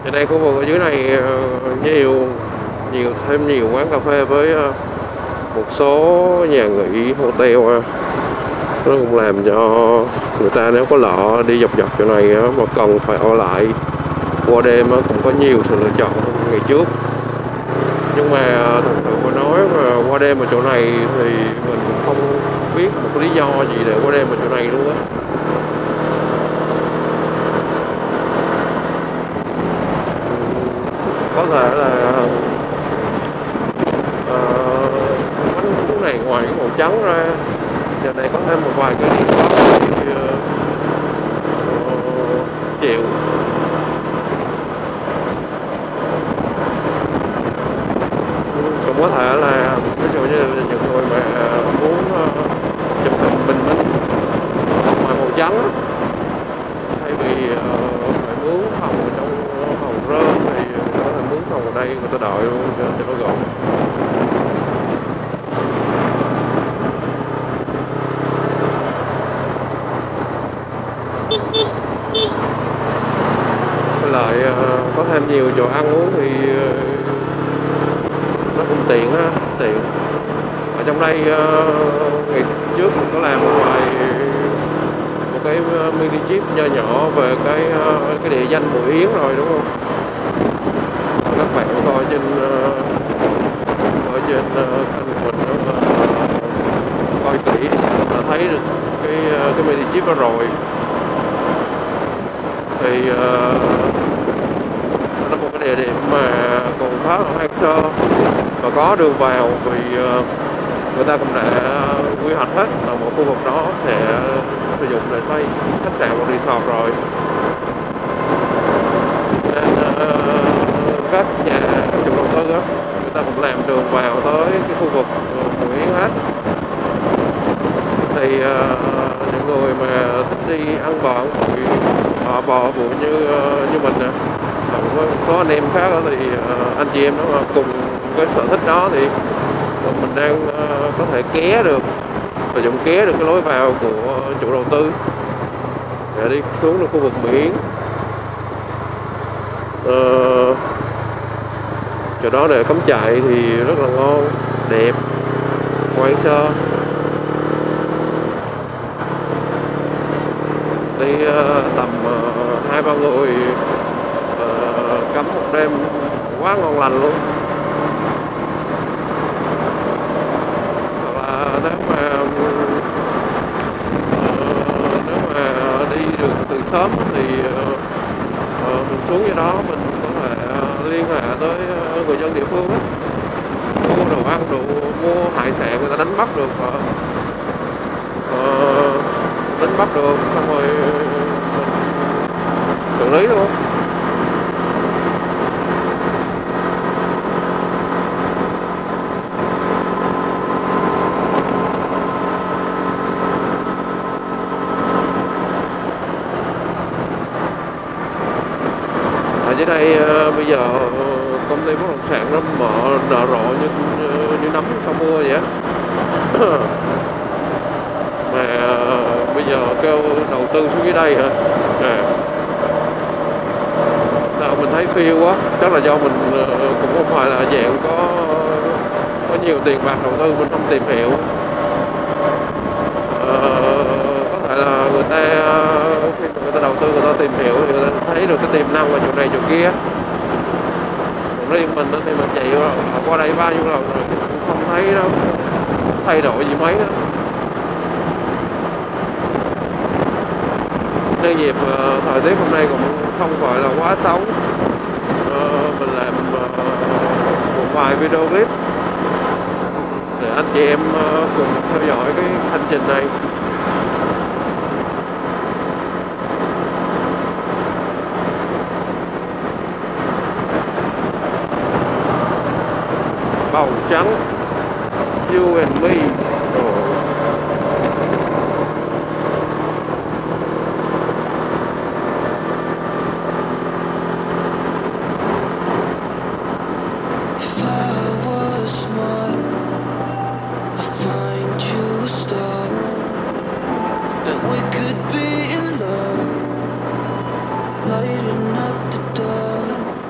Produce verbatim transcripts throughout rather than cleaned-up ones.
Ở đây khu vực ở dưới này nhiều nhiều thêm nhiều quán cà phê với một số nhà nghỉ hotel, nó cũng làm cho người ta nếu có lọ đi dọc dọc chỗ này mà cần phải ở lại qua đêm cũng có nhiều sự lựa chọn hơn ngày trước. Nhưng mà thật sự mà nói mà qua đêm ở chỗ này thì mình cũng không biết một lý do gì để qua đêm ở chỗ này luôn á. Có thể là bánh cuốn này ngoài cái màu trắng ra, giờ này có thêm một vài cái điện thoại thì uh, chịu. Cũng có thể là ví dụ như là những người mà muốn uh, chụp hình bình minh ngoài màu trắng á, thay vì uh, phải mướn phòng ở trong phòng rơm thì có thể mướn phòng ở đây, người ta đợi luôn cho, cho nó gọn. Với lại uh, có thêm nhiều chỗ ăn uống thì uh, nó cũng tiện á, tiện. Ở trong đây uh, ngày trước mình có làm một vài một cái mini chip nho nhỏ về cái uh, cái địa danh Mũi Yến rồi đúng không? Các bạn coi trên uh, ở trên uh, kênh mình đó, uh, coi kỹ là thấy được cái uh, cái mini chip đó rồi. Thì uh, nó một cái địa điểm mà còn khá là hoang sơ và có đường vào, vì uh, người ta cũng đã quy hoạch hết là một khu vực đó sẽ sử dụng để xây khách sạn và resort rồi. Nên uh, các nhà các chủ đầu tư đó, người ta cũng làm đường vào tới cái khu vực Mũi Yến hết. Thì uh, những người mà thích đi ăn bò thì họ bò vụ như uh, như mình nè, và cũng có một số anh em khác đó, thì uh, anh chị em đó cùng cái sở thích đó thì mình đang uh, có thể ké được, sử dụng ké được cái lối vào của chủ đầu tư để đi xuống được khu vực biển. Uh, chỗ đó để cắm trại thì rất là ngon, đẹp, hoang sơ. Đi uh, tầm uh, hai ba người uh, cắm một đêm quá ngon lành luôn. Hoặc là nếu mà uh, nếu mà đi được từ sớm thì uh, uh, mình xuống dưới đó mình có thể uh, liên hệ tới uh, người dân địa phương đó, mua đồ ăn, đồ mua hải sản người ta đánh bắt được, uh, uh, đánh bắt được xong rồi xử lý luôn. Ở dưới đây uh, bây giờ uh, công ty bất động sản nó mở nở rộ như uh, như nấm sau mưa vậy á. Mà uh, bây giờ kêu đầu tư xuống dưới đây hả? À, nào mình thấy phiêu quá, chắc là do mình uh, cũng không phải là dạng có có nhiều tiền bạc đầu tư, mình không tìm hiểu. Uh, có thể là người ta khi mà người ta đầu tư, người ta tìm hiểu thì người ta thấy được cái tiềm năng ở chỗ này chỗ kia. Còn riêng mình thì mình chạy qua đây bao nhiêu lần rồi cũng không thấy đâu thay đổi gì mấy đó. Nên dịp uh, thời tiết hôm nay cũng không phải là quá xấu. Uh, mình làm uh, một vài video clip để anh chị em uh, cùng theo dõi cái hành trình này. Bầu trắng, you and me. Oh. Lighting up the dark.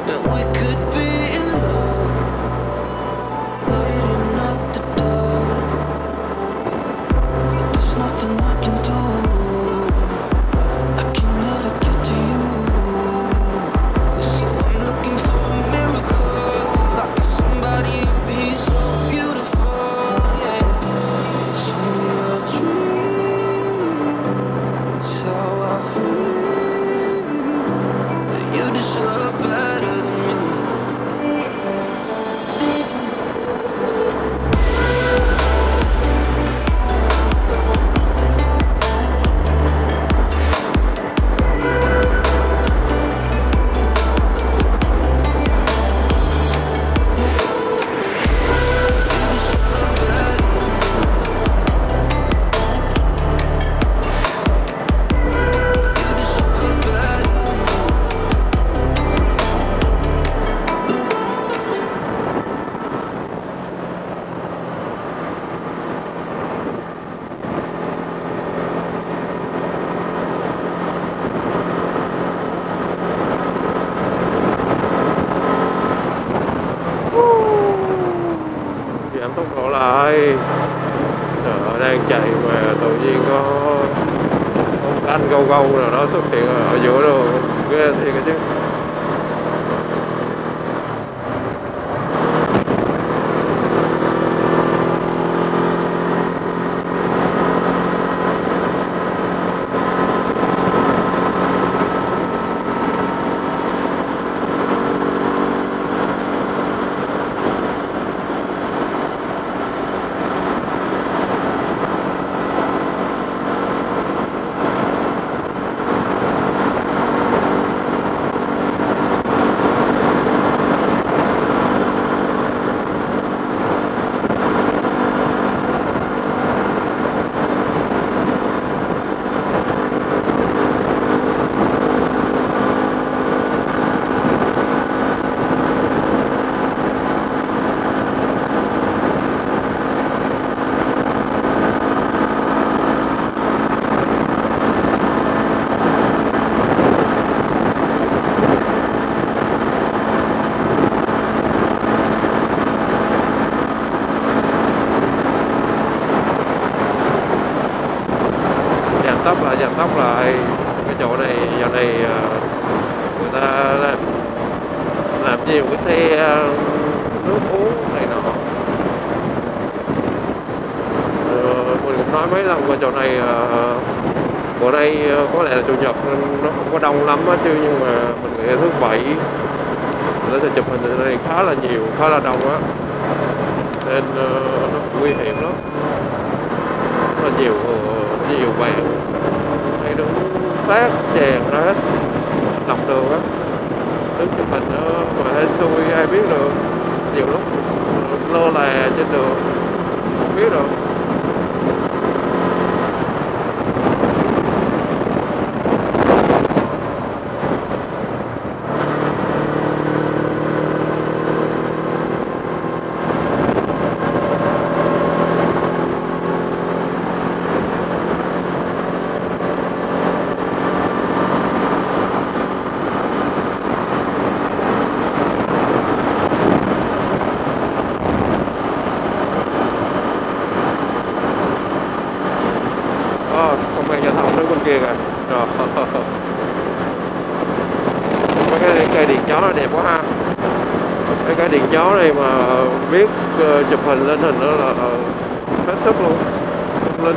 and we could be in love, lighting up the dark. But there's nothing I can do. I can never get to you. So I'm looking for a miracle, like somebody to be so beautiful. Yeah, it's only a dream. It's how I feel. That you deserve better than me. Giảm tốc độ lại. Trời, đang chạy mà tự nhiên có một anh gâu gâu nào đó xuất hiện ở giữa đường, ghê thiệt chứ. Tốc lại, giảm tốc lại. Cái chỗ này giờ này người ta làm, làm nhiều cái xe nước uống này nọ. Ờ, mình cũng nói mấy lần qua chỗ này, bữa nay có lẽ là chủ nhật nên nó không có đông lắm á, chứ nhưng mà mình nghĩ thứ bảy nó sẽ chụp hình ở đây khá là nhiều, khá là đông á, nên nó nguy hiểm lắm. Rất là nhiều nhiều bạn hay đứng sát chèn ra hết lòng đường á, đứng chụp hình đó mà hên xui ai biết được, nhiều lúc lơ là trên đường không biết được. Công an giao thông đứng bên kia kìa. Rồi. Mấy cái cây điện chó này đẹp quá ha. Mấy cái điện chó này mà biết uh, chụp hình lên hình đó là uh, hết sức luôn. Linh.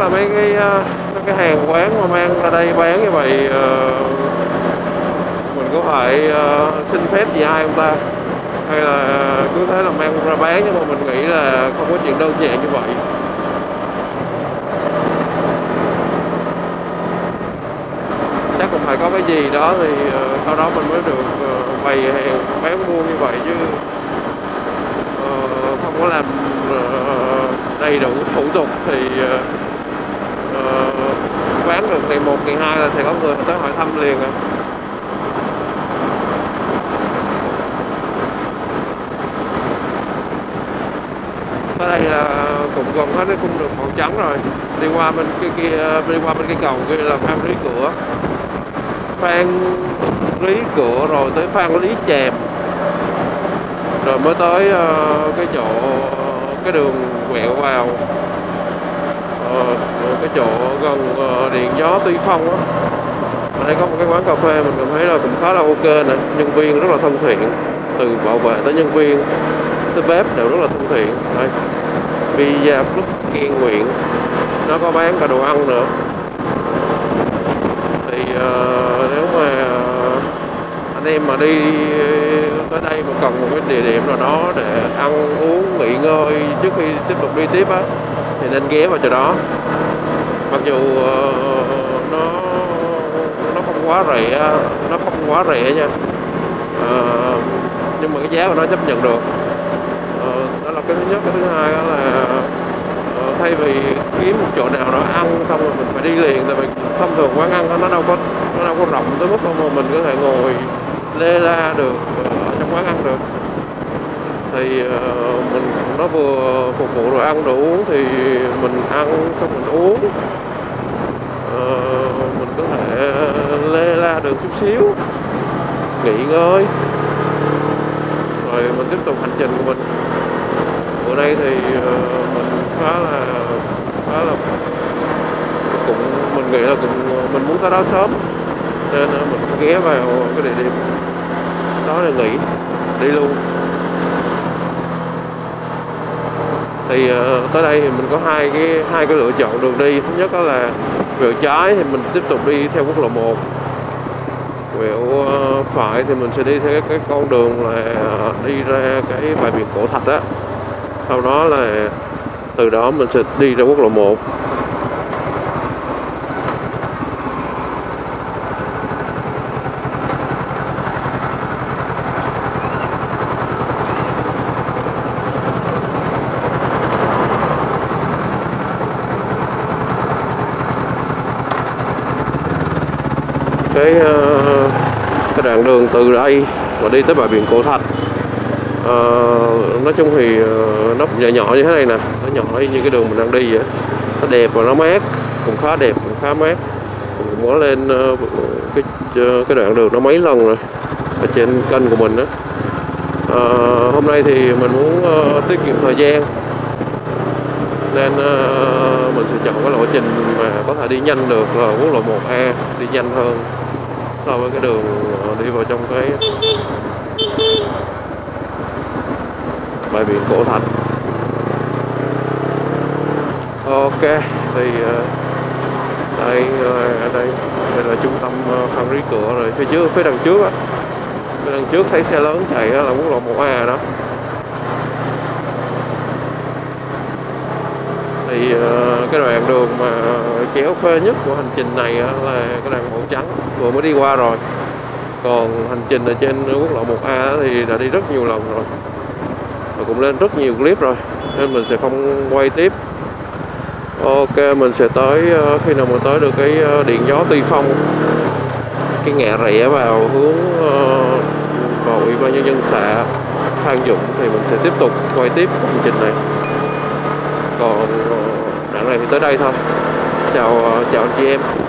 là mấy cái mấy cái hàng quán mà mang ra đây bán như vậy mình có phải xin phép gì ai không ta, hay là cứ thế là mang ra bán, nhưng mà mình nghĩ là không có chuyện đơn giản như vậy. Chắc cũng phải có cái gì đó thì uh, sau đó mình mới được uh, bày hàng bán buôn như vậy, chứ uh, không có làm uh, đầy đủ thủ tục thì uh, uh, bán được ngày một, ngày hai là sẽ có người tới hỏi thăm liền à. Ở đây là cũng gần hết cái cung đường màu trắng rồi, đi qua bên kia, kia đi qua bên cái cầu kia là Phan Rí Cửa, Phan Rí Cửa rồi tới Phan Lý Chàm, rồi mới tới uh, cái chỗ cái đường quẹo vào uh, cái chỗ gần uh, điện gió Tuy Phong á. Ở đây có một cái quán cà phê mình cảm thấy là cũng khá là ok nè, nhân viên rất là thân thiện, từ bảo vệ tới nhân viên tới bếp đều rất là thân thiện. Đây, Pizza Club Kiên Nguyện, nó có bán cả đồ ăn nữa. Thì uh, nếu mà anh em mà đi tới đây mà cần một cái địa điểm nào đó để ăn uống nghỉ ngơi trước khi tiếp tục đi tiếp á, thì nên ghé vào chỗ đó. Mặc dù uh, nó nó không quá rẻ, nó không quá rẻ nha, uh, nhưng mà cái giá của nó chấp nhận được. Uh, đó là cái thứ nhất. Cái thứ hai đó là uh, thay vì kiếm một chỗ nào đó ăn xong rồi mình phải đi liền, tại vì thông thường quán ăn nó đâu có nó đâu có rộng tới mức mà mình có thể ngồi lê la được ở trong quán ăn được. Thì uh, mình nó vừa phục vụ rồi ăn đồ uống thì mình ăn xong mình uống, uh, mình có thể lê la được chút xíu, nghỉ ngơi rồi mình tiếp tục hành trình của mình. Bữa nay thì uh, mình khá là khá là cũng mình nghĩ là cũng mình muốn tới đó sớm, nên mình ghé vào cái địa điểm đó để nghỉ đi luôn. Thì uh, tới đây thì mình có hai cái hai cái lựa chọn đường đi. Thứ nhất đó là quẹo trái thì mình tiếp tục đi theo quốc lộ một, quẹo uh, phải thì mình sẽ đi theo cái, cái con đường là uh, đi ra cái bãi biển Cổ Thạch á. Sau đó là từ đó mình sẽ đi ra quốc lộ một. Cái, uh, cái đoạn đường từ đây mà đi tới bãi biển Cổ Thạch, uh, nói chung thì uh, nó cũng nhỏ nhỏ như thế này nè, nó nhỏ như cái đường mình đang đi vậy. Nó đẹp và nó mát, cũng khá đẹp, cũng khá mát. Mình muốn lên uh, cái uh, cái đoạn đường nó mấy lần rồi ở trên kênh của mình đó. Uh, hôm nay thì mình muốn uh, tiết kiệm thời gian, nên uh, mình sẽ chọn cái lộ trình mà có thể đi nhanh được là quốc lộ một A, đi nhanh hơn so với cái đường đi vào trong cái bãi biển Cổ Thạch. Ok, thì uh, đây ở đây đây là trung tâm Phan Rí Cửa rồi. Phía trước, phía đằng trước á, phía đằng trước thấy xe lớn chạy là quốc lộ một A đó. Thì uh, cái đoạn đường mà kéo phê nhất của hành trình này uh, là cái đoạn màu trắng vừa mới đi qua rồi. Còn hành trình ở trên quốc lộ một A thì đã đi rất nhiều lần rồi, và cũng lên rất nhiều clip rồi, nên mình sẽ không quay tiếp. Ok, mình sẽ tới uh, khi nào mà tới được cái uh, điện gió Tuy Phong, cái ngã rẽ vào hướng uh, vào Ủy ban nhân dân xã Phan Dũng, thì mình sẽ tiếp tục quay tiếp hành trình này. Còn uh, đoạn này thì tới đây thôi. Chào uh, chào anh chị em.